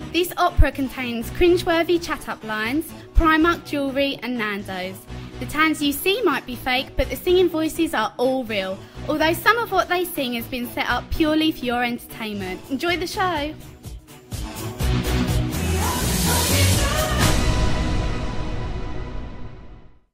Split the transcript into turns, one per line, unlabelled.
This opera contains cringeworthy chat-up lines, Primark jewellery and Nando's. The tans you see might be fake, but the singing voices are all real, although some of what they sing has been set up purely for your entertainment. Enjoy the show!